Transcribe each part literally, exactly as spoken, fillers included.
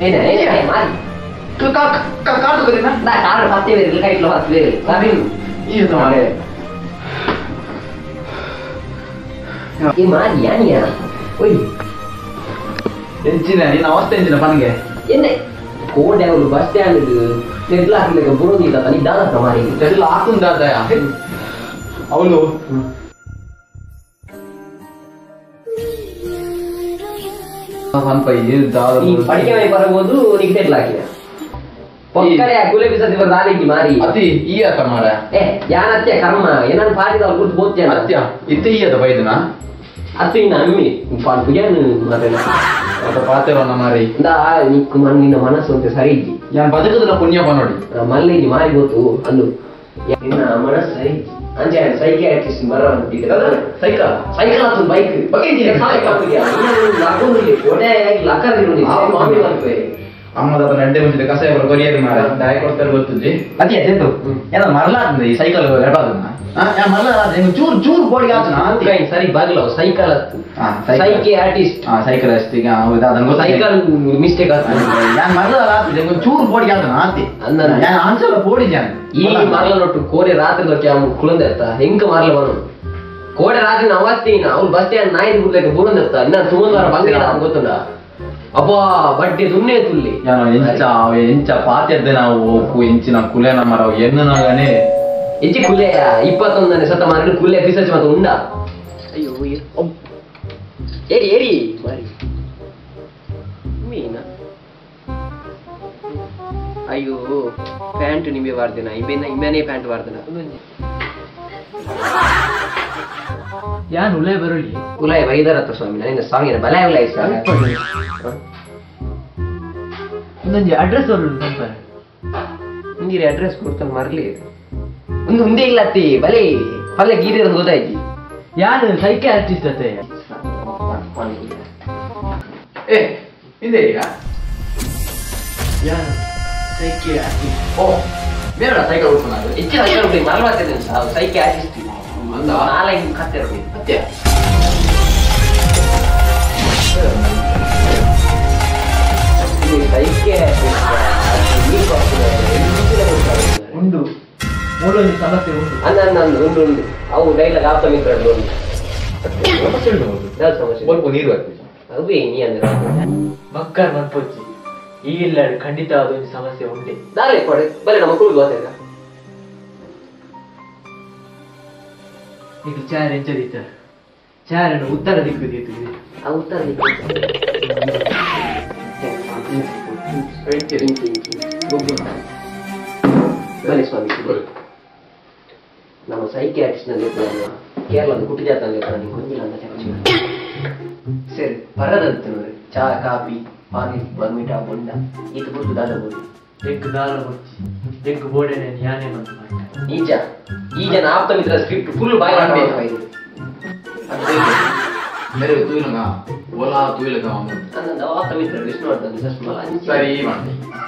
ಏನ ಏನ ಮಾರಿ ಕಾರ್ ಕಾರ್ ತಗೋದಿನ ನಾ ಕಾರ್ ಹತ್ತೇ ಬೇರೆ ಕೈಟ್ಲ ಹತ್ತು ಬೇರೆ ಸರಿ ಈ ತಮಾರೆ ಈ ಮಾರಿ ಯಾನಿಯಾ ಓಯ್ ಎಂಚಿನ ನೀನು ಅವಸ್ಥೆ ಎಂಚಿನ ಪನ್ಗೆ ಎನ್ನೆ ಕೋಡೆ ಅವಳು ಬಸ್ ಸ್ಟ್ಯಾಂಡ್ ತೆಡ್ಲ ಹಾಕ್ಲಿಕ್ಕೆ ಬರೋದಿಲ್ಲ ನೀ ದಾದ ಮಾರಿ ತೆಡ್ಲ ಹಾಕುಂದಾದ ಅವಳು ಪಡಿಕೆ ಮನೆ ಬರಬಹುದು ನಿಗೆ ತೆಡ್ಲ ಹಾಕಿದ ಪಕ್ಕರೆ ಗುಲೆ ಬಿಸದಿ ಬರ ದಾಲಿಗೆ ಮಾರಿ ಅತಿ ಈ ಆತ ಮಾರ ಏ ಯಾನತ್ಯ ಕರ್ಮ ಏನನ್ ಪಾಡಿದ ಅವ್ರು ಗುರ್ತು ಬೋತ್ಯ ಅತ್ಯ ಇತ್ತೆ ಈ ಆತ ಬೈದನ ಅತ್ತು ಇನ್ನ ಅಮ್ಮಿ ಪಾಡು ಏನು ಮಾತೇನ ಅದ ಪಾತೆವನ್ನ ಮಾರಿ ಇಂದ ನಿಕ್ಕು ನಿನ್ನ ಮನಸ್ಸು ಅಂತ ಸರಿ ಇಜ್ಜಿ ಯಾನ್ ಬದುಕುದ್ರ ಪುಣ್ಯಪ್ಪ ನೋಡಿ ಮಲ್ಲಿಗೆ ಮಾರಿ ಗೊತ್ತು ಅಂದು ನಿನ್ನ ಮನಸ್ಸು ಸರಿ ಅಂಜೆ ಸೈಕಲ್ ಆರ್ಟಿಸ್ಟ್ ಬರೋಂತಿದೆ ಸೈಕಲ್ ಸೈಕಲ್ ಅದು ಬೈಕ್ ಬಗ್ಗೆ ಸೈಕಲ್ ಲಾಗೋಲಿ ಕೋಡೆ ಲಕ್ಕರ್ ಇರೋನಿ ಮಾಮಿ ಬಂತು ಅಮ್ಮದ ನೆಡ್ಡೆ ಮುಂದೆ ಕಸ ಇವರು ಕೊರಿಯರ್ ಮಾರ ಡಾಯ್ ಕೊಡ್ತಾರೆ ಗೊತ್ತುಜಿ ಅತಿ ಅದೇಂತು ಏನ ಮರಲಾದ್ರಿ ಈ ಸೈಕಲ್ ಎಡಾದನ್ನ ಆ ಯಾ ಮರಲಾದ್ರಿ ನೀವು ಚೂರ್ ಚೂರ್ ಬೋಡಿ ಆತನ ಅಂತಿ ಸರಿ ಬಾಗ್ಲೋ ಸೈಕಲ್ ಅತ್ತು ಆ ಸೈಕಲ್ ಆರ್ಟಿಸ್ಟ್ ಆ ಸೈಕಲ್ ಆರ್ಟಿಸ್ಟ್ ಈಗ ಹೌದಾ ಅದನ್ನ ಸೈಕಲ್ ಮಿಸ್ಟೇಕ್ ಆತು ಯಾ ಮರಲಾದ್ರಿ ನೀವು ಚೂರ್ ಬೋಡಿ ಆತನ ಅಂತಿ ಅಂದ ಯಾ ಆನ್ಸರ್ ಬೋಡಿ ಜಾನ್ ಈ ಮರಲೊಟ್ಟು ಕೋರೆ ರಾತ್ರಿ ಲೋಕೆ ಆ ಕುಳಂದೆತ್ತ ಹೆಂಗ ಮರಲ ಬನು ಕೋಡೆ ರಾತ್ರಿ ನವಸ್ತಿನ ಅವ್ರು ಬಸ್ ಸ್ಟ್ಯಾಂಡ್ ನಾಯಿ ಬುರ್ಲೆಗೆ ಬುರಂದೆತ್ತ ಇನ್ನ ಸುಮಂದರ ಬಂಗಡ ಗೊತ್ತುಂಡ ಅಬ್ಬಾ ಬಡ್ಡೆ ದುನ್ನೆ ತುಲ್ಲಿ ಯಾನೋ ಎಂಚ ಎಂಚ ಪಾತ್ಯದ್ದೆ ನಾವು ಓಕು ಎಂಚಿನ ಕುಲೆನ ಮರ ಎನ್ನನಾಗನೆ ಎಂಚಿ ಕುಲೆಯ ಇಪ್ಪತ್ತೊಂದನೇ ಶತಮಾನ ಕುಲೆ ರಿಸರ್ಚ್ ಮತ್ತು ಉಂಡ ಅಯ್ಯೋ ಏರಿ ಏರಿ ಮಾರಿ ಮೀನ ಅಯ್ಯೋ ಪ್ಯಾಂಟ್ ನಿಂಬೆ ವಾರ್ದಿನ ಇಮೇನ ಇಮೇನೆ ಪ್ಯಾಂಟ್ ವಾರ್ದಿನ ಯಾನ್ ಉಲೈ ಬರಲಿ ಉಲೈ ವೈದರತ್ತ ಸ್ವಾಮಿ ನನ್ನ ಸಾಂಗಿನ ಬಲ ಉಲೈ ಸರ್ ಒಂದೊಂದು ಅಡ್ರೆಸ್ ಅವರು ನಂಬರ್ ನಿಂಗೆ ಅಡ್ರೆಸ್ ಕೊಡ್ತಾನೆ ಮರ್ಲಿ ಒಂದು ಮುಂದೆ ಇಲ್ಲ ಅತ್ತಿ ಬಲೆ ಪಲ್ಲೆ ಗೀತೆ ಇರೋದು ಗೊತ್ತಾಯ್ತಿ ಯಾರು ಸೈಕೆ ಆರ್ಟಿಸ್ಟ್ ಅತ್ತೆ ಏ ಹಿಂದೆ ಈಗ ಯಾರು ಸೈಕೆ ಆರ್ಟಿಸ್ಟ್ ಓ ಬೇಡ ಸೈಕಲ್ ಓಡಿಸೋಣ ಹೆಚ್ಚಿನ ಸೈಕಲ್ ಓಡಿ ಮರವಾಗ್ತದೆ ಸೈಕೆ ಆರ್ಟಿಸ್ಟ್ ಅಂದ ನಾಲ್ಕು ಕತ್ತೆ ಇರೋದು ಅತ್ತೆ ಸೈಕೆ ಉಂಡು ಮೂರೊಂದು ಸಮಸ್ಯೆ ಉಂಟು ಅಂದ ಅಂದು ಉಂಡು ಉಂಡು ಅವು ಡೈಲಾಗ್ ಆಪ್ತ ಮಿತ್ರಗಳು ಉಂಟು ಸಮಸ್ಯೆ ಸ್ವಲ್ಪ ನೀರು ಹಾಕ್ತೀವಿ ಅದು ನೀ ಅಂದ್ರೆ ಮಕ್ಕಳ ಮನ್ಪೊಚ್ಚಿ ಈ ಇಲ್ಲ ಖಂಡಿತ ಅದೊಂದು ಸಮಸ್ಯೆ ಉಂಟೆ ದಾರಿ ಕೊಡೆ ಬಲೆ ನಮ್ಮ ಕುಳಿದು ಗೊತ್ತಾಗ ಈಗ ಚಾರ್ ಎಂಚದಿತ್ತ ಚಾರನ್ನು ಉತ್ತರ ದಿಕ್ಕು ದೀತು ಆ ಉತ್ತರ ದಿಕ್ಕು ಬಲೆ ಸ್ವಾಮಿ ನಮ್ಮ ಸೈಕೆ ಆರ್ಟಿಸ್ಟ್ ನಲ್ಲಿ ಕೇರಳದ ಹುಟ್ಟಿದಾತಲ್ಲಿ ಗೊಂಜಿಲ್ಲ ಅಂತ ಸರಿ ಬರದಂತ ನೋಡಿ ಚಾ ಕಾಫಿ ಪಾನಿ ಬರ್ಮಿಟ ಬೊಂಡ ಇದು ಗುರುತು ದಾದ ಬೋಡಿ ಎಗ್ ದಾರ ಮುಚ್ಚಿ ಎಗ್ ಬೋಡೆನೆ ಯಾನೇ ಮಂತು ಮಾಡ್ತಾರೆ ಈಜ ಈಜ ಆಪ್ತ ಮಿತ್ರ ಸ್ಕ್ರಿಪ್ಟ್ ಫುಲ್ ಬಾಯ್ ಮಾಡಬೇಕು मेरे तूइलगा बोला तूइलगा अंद आप्त मित्र विष्णु वर्धन सस्मल सरी ಮಾಡಿ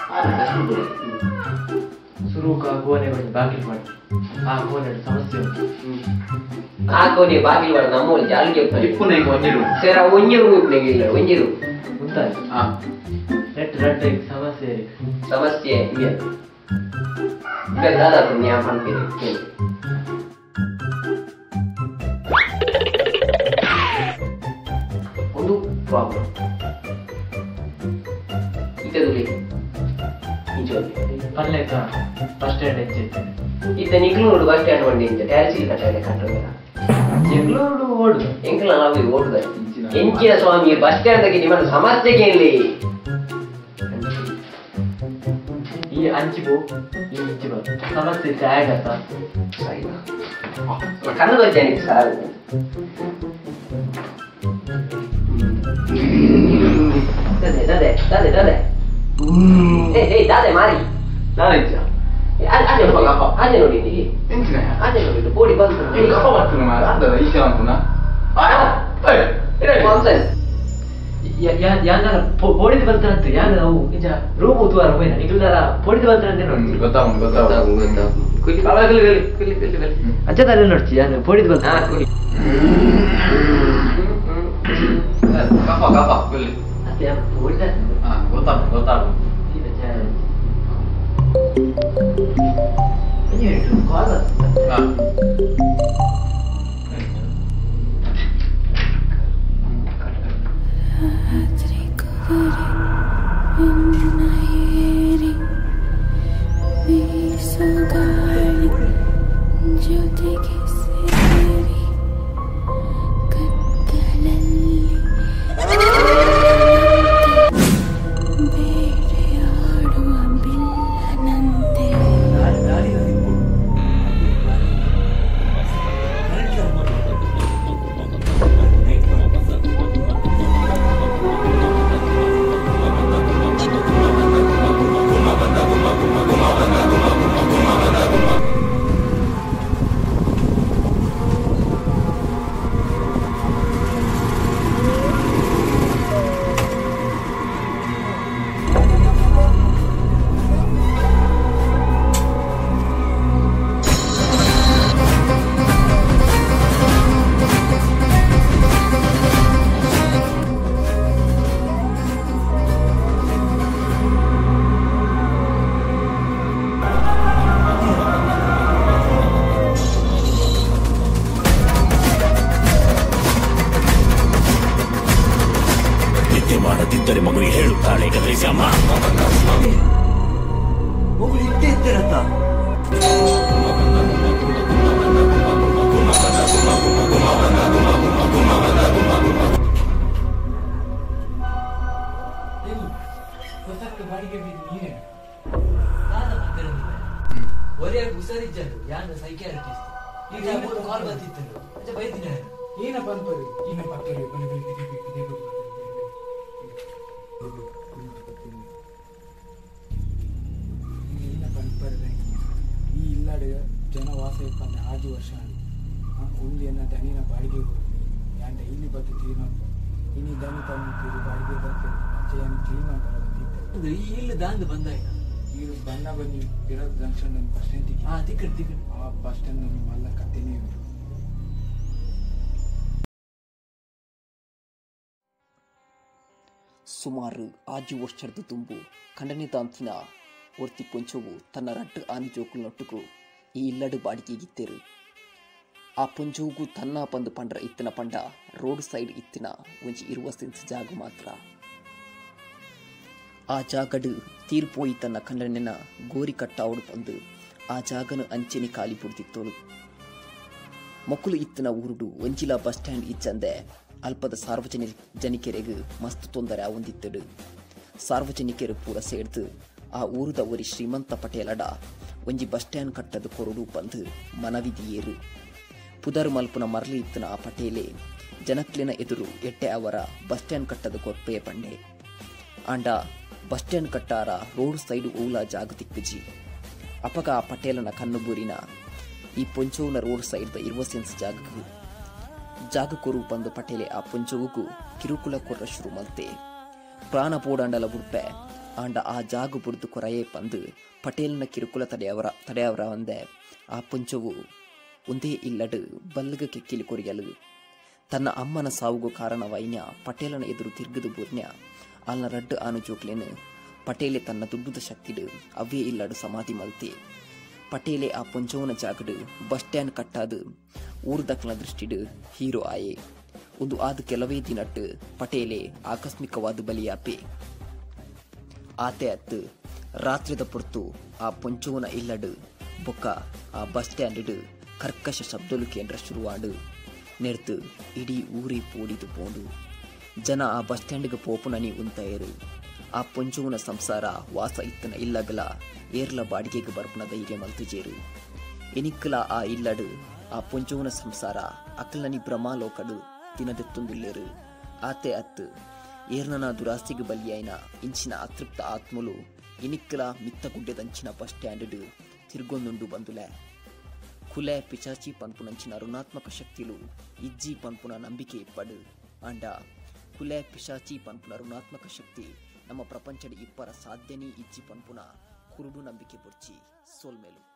शुरू का कोने बन बाकी ಮಾಡಿ ಆ ಕೋನೆ ಸಮಸ್ಯೆ ಉಂಟು ಆ ಕೋನೆ ಬಾಗಿಲು ಮಾಡಿ ನಮ್ಮ ಜಾಲಿಗೆ ಇಪ್ಪುನೆ ಒಂಜಿರು ಸೇರ ಒಂಜಿರು ಇಪ್ಪನೆಗೆ ಇಲ್ಲ ಒಂಜಿರು ಉಂಟಾ ಹಾ ರೆಟ್ ರೆಟ್ ಸಮಸ್ಯೆ ಸಮಸ್ಯೆ ಇದೆ ಈಗ ದಾದಾ ನ್ಯಾಯ ಮಾಡ್ತೀರಿ ಒಂದು ಪ್ರಾಬ್ಲಮ್ ಇತದುಲಿ ಇಂಜೋಲಿ ಪಲ್ಲೆಕ ಬಸ್ ಸ್ಟ್ಯಾಂಡ್ ಎಂಚೈತೆ ಇತ ನಿಕ್ಲೂರು ಬಸ್ ಸ್ಟ್ಯಾಂಡ್ ಬಂಡಿ ಇಂಚ ಟ್ಯಾಕ್ಸಿ ಕಟ್ಟಲೆ ಕಂಟ್ರೋಲ ಎಂಗ್ಲೂರು ಓಡು ಎಂಗ್ಲ ನಾವು ಓಡುದ ಎಂಚಿನ ಸ್ವಾಮಿ ಬಸ್ ಸ್ಟ್ಯಾಂಡ್ ದಾಗಿ ನಿಮ್ಮ ಸಮಸ್ಯೆಗೆ ಇಲ್ಲಿ ಈ ಅಂಚಿಬು ಈ ಇಂಚಿಬು ಸಮಸ್ಯೆ ಜಾಯಗತ ಸರಿ ಕನ್ನಡ ಜಾನಿ sir Dade, dade, dade, dade. Eh, eh, dade, mari. Dade, già. Aja apa apa? Aja nodi ini. Enggak. Aja nodi. Bodi bantu. Ini apa waktu nama? Ada isi lampu na. Ah, eh, ini konsen. Ya, ya, ya, nara. Bodi bantu nanti. Ya, nara. Oh, ini room itu ada apa? Ini nara. Bodi bantu nanti nara. Betul, betul. Betul, betul. Kuli, kalau kuli, kuli, kuli, kuli. Aja tadi nara. Ya, nara. Bodi bantu. Ah, kuli. Apa, apa, kuli. Ya, boleh. Ah, boleh. ಗೊತ್ತಾಗ ಗೊತ್ತಾಗ ಮಾಡದಿದ್ದರೆ ಮಗುವಿಗೆ ಹೇಳುತ್ತಾಳೆ ಗದರಿಸಮ್ಮ ಮಗು ಇದ್ದೇ ಇದ್ದೀರತ್ತ ಬಾಡಿಗೆ ನೀನೇ ಒರೇ ಹುಷಾರಿದ್ದು ಯಾನ ಸೈಕ್ಯಾಟ್ರಿಸ್ಟ್ ಈಗ ಕಾಲ್ ಬರ್ತಿತ್ತು ಬೈದಿನ ಏನಪ್ಪ ಅನ್ಕೋರಿ ಇನ್ನ ಪಕ್ಕದಲ್ಲಿ ಬಲಿ ಬಲಿ ಬಿಡಿ ಬಿಡಿ ಬಿಡಿ ಏನಪ್ಪ ಅನ್ಕೋರಿ ಈ ಇಲ್ಲಾಡೆ ಜನ ವಾಸ ಇಪ್ಪಂದೆ ಆರು ವರ್ಷ ಒಂದು ಏನ ದನಿನ ಬಾಡಿಗೆ ಯಾಂಡ ಇಲ್ಲಿ ಬರ್ತಿದ್ದೀವಿ ನಾವು ಇನ್ನು ದನಿ ತಂದು ಬಾಡಿಗೆ ಬರ್ತೀವಿ ಅಜ್ಜಯ್ಯನ ಕ್ಲೀನ್ ಮಾಡ್ತಾರೆ ಈ ಇಲ್ಲ ದಾಂದು ಬಂದಾಯ ಈ ಬಣ್ಣ ಬನ್ನಿ ಇರೋದು ಜಂಕ್ಷನ್ ಬಸ್ ಸ್ಟ್ಯಾಂಡ್ ಹಾ ತಿಕ್ಕಡ್ ತಿಕ್ಕಡ್ ಆ ಬಸ್ ಸ್ಟ್ಯಾಂಡ್ ಮಲ್ಲ ಕತ್ತೇನೆ ಉಂಟು ಸುಮಾರು ಆಜು ವರ್ಷದ ತುಂಬು ಖಂಡನಿತಾಂತಿನ ಒರ್ತಿ ಪೊಂಚವು ತನ್ನ ರಟ್ಟು ಆನಿ ಜೋಕುಲ್ನೊಟ್ಟುಕು ಈ ಇಲ್ಲಡು ಬಾಡಿಗೆಗಿತ್ತೇರು ಆ ಪೊಂಚವುಗೂ ತನ್ನ ಪಂದು ಪಂಡ್ರ ಇತ್ತಿನ ಪಂಡ ರೋಡ್ ಸೈಡ್ ಇತ್ತಿನ ಒಂಜಿ ಇರುವ ಸೆನ್ಸ್ ಜಾಗ ಮಾತ್ರ ಆ ಜಾಗಡು ತೀರ್ಪೋಯಿ ತನ್ನ ಖಂಡನೆನ ಗೋರಿ ಕಟ್ಟಾವಡು ಪಂದು ಆ ಜಾಗನು ಅಂಚೆನಿ ಖಾಲಿ ಪುಡ್ತಿತ್ತೋಳು ಮಕ್ಕಳು ಇತ್ತಿನ ಊರುಡು ಒಂಜಿಲ ಬಸ್ ಸ್ಟ್ಯಾಂಡ್ ಇಚ್ಚಂದೆ ಅಲ್ಪದ ಸಾರ್ವಜನಿಕ ಜನಿಕೆರೆಗೆ ಮಸ್ತ್ ತೊಂದರೆ ಆವೊಂದಿತ್ತಡು ಸಾರ್ವಜನಿಕರು ಪೂರ ಸೇರ್ದು ಆ ಊರುದ ಒರಿ ಶ್ರೀಮಂತ ಪಟೇಲಡ ಒಂಜಿ ಬಸ್ ಸ್ಟ್ಯಾಂಡ್ ಕಟ್ಟದ ಕೊರಡು ಬಂದು ಮನವಿದಿಯೇರು ಪುದರ್ ಮಲ್ಪುನ ಮರಳಿ ಇತ್ತಿನ ಆ ಪಟೇಲೆ ಜನಕ್ಲಿನ ಎದುರು ಎಟ್ಟೆ ಅವರ ಬಸ್ ಸ್ಟ್ಯಾಂಡ್ ಕಟ್ಟದ ಕೊರ್ಪೆಯ ಪಂಡೆ ಆಂಡ ಬಸ್ ಸ್ಟ್ಯಾಂಡ್ ಕಟ್ಟಾರ ರೋಡ್ ಸೈಡ್ ಊಲ ಜಾಗ ತಿಕ್ಕಜಿ ಅಪಗ ಆ ಪಟೇಲನ ಕಣ್ಣುಬೂರಿನ ಈ ಪೊಂಚೋನ ರೋಡ್ ಸೈಡ್ ಇರುವ ಸೆನ್ಸ್ ಜಾಗಕ್ಕೂ ಜಾಗ ಕೊರು ಬಂದ ಪಟೇಲೆ ಆ ಪೊಂಚವುಗೂ ಕಿರುಕುಳ ಕೊರ್ರ ಶುರು ಮಲ್ತೆ ಪ್ರಾಣ ಪೋಡಾಂಡಲ ಬುಡ್ಪೆ ಆಂಡ ಆ ಜಾಗ ಬುಡ್ದು ಕೊರಯೇ ಪಂದು ಪಟೇಲ್ನ ಕಿರುಕುಳ ತಡೆಯವರ ತಡೆಯವರ ಒಂದೆ ಆ ಪೊಂಚವು ಒಂದೇ ಇಲ್ಲಡು ಬಲ್ಲಗ ಕೆಕ್ಕಿಲಿ ಕೊರಿಯಲು ತನ್ನ ಅಮ್ಮನ ಸಾವುಗೂ ಕಾರಣವೈನ್ಯ ಪಟೇಲನ ಎದುರು ತಿರುಗದು ಬೂರ್ನ್ಯ ಅಲ್ನ ರಡ್ಡು ಆನು ಜೋಕ್ಲೇನು ಪಟೇಲೆ ತನ್ನ ದುಡ್ಡುದ ಶಕ್ತಿಡು ಅವೇ ಇಲ್ಲಡು ಸಮಾಧಿ ಮಲ್ತೆ ಪಟೇಲೆ ಆ ಪೊಂಚವನ ಜಾಗಡು ಬಸ್ ಸ್ಟ್ಯಾಂಡ್ ಕಟ್ಟಾದು ಊರು ದಕ್ಕನ ದೃಷ್ಟಿಡು ಹೀರೋ ಆಯೆ ಒಂದು ಆದ ಕೆಲವೇ ದಿನಟ್ಟು ಪಟೇಲೆ ಆಕಸ್ಮಿಕವಾದ ಬಲಿಯಾಪೆ ಆತೆ ಅತ್ತು ರಾತ್ರಿದ ಪೊರ್ತು ಆ ಪೊಂಚವನ ಇಲ್ಲಡು ಬೊಕ್ಕ ಆ ಬಸ್ ಸ್ಟ್ಯಾಂಡ್ ಕರ್ಕಶ ಶಬ್ದಲು ಕೇಂದ್ರ ಶುರುವಾಡು ನೆರ್ತು ಇಡೀ ಊರಿ ಪೋಡಿದು ಪೋಂಡು ಜನ ಆ ಬಸ್ ಸ್ಟ್ಯಾಂಡ್ಗೆ ಪೋಪುನನಿ ಉಂತಾಯರು ಆ ಪೊಂಚವನ ಸಂಸಾರ ವಾಸ ಇತ್ತನ ಇಲ್ಲಗಲ ಏರ್ಲ ಬಾಡಿಗೆಗೆ ಬರ್ಪನ ಧೈರ್ಯ ಮಲ್ತುಜೇರು ಎನಿಕ್ಕಲ ಆ ಇಲ್ಲಡು ಆ ಪೊಂಚವನ ಸಂಸಾರ ಅಕ್ಕಲನಿ ಭ್ರಮಾಲೋಕಡು ತಿನದೆತ್ತೊಂದಿಲ್ಲೇರು ಆತೆ ಅತ್ತು ಏರ್ನನ ದುರಾಸ್ತಿಗೆ ಬಲಿಯಾಯಿನ ಇಂಚಿನ ಅತೃಪ್ತ ಆತ್ಮಲು ಎನಿಕ್ಕಲ ಮಿತ್ತ ಗುಡ್ಡೆದಂಚಿನ ಬಸ್ ಸ್ಟ್ಯಾಂಡ್ ತಿರ್ಗೊಂದುಂಡು ಬಂದುಲೆ ಕುಲೆ ಪಿಚಾಚಿ ಪನ್ಪುನಂಚಿನ ಋಣಾತ್ಮಕ ಶಕ್ತಿಲು ಇಜ್ಜಿ ಪನ್ಪುನ ನಂಬಿಕೆ ಇಪ್ಪಡು ಅಂಡ ಕುಲೆ ಪಿಶಾಚಿ ಪನ್ಪುನ ಋಣಾತ್ಮಕ ಶಕ್ತಿ ನಮ್ಮ ಪ್ರಪಂಚದ ಇಪ್ಪರ ಸಾಧ್ಯನೇ ಇಜ್ಜಿ ಪನ್ಪುನ ಕುರುಡು ನಂಬಿಕೆ ಬುರ್ಚಿ ಸೋಲ್ಮೇಲು